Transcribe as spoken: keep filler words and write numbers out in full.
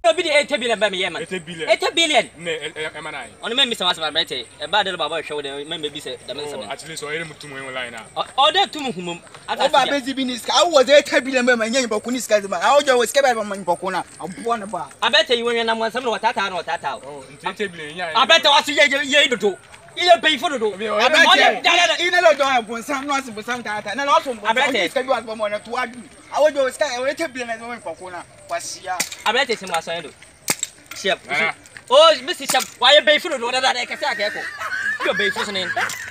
be the eight billion by me, man. Eight billion. Eight billion. Am I? On the member was my birthday. A bad about show the member be said. Actually, so I am to my line now. Order to whom I was eight billion by my name, Bokunis. I always came out of my Bokuna. I want about. I bet you when I'm some of Tata or Tata. I bet I was a to. You pay for the door. I bet you don't have some nothing for some time. And also, I bet it's going to one or two. I would go sky away to be an woman for Kuna. I bet it's in my side. Oh, Missus Shep, why you pay for the door that I can say? You're paying for something.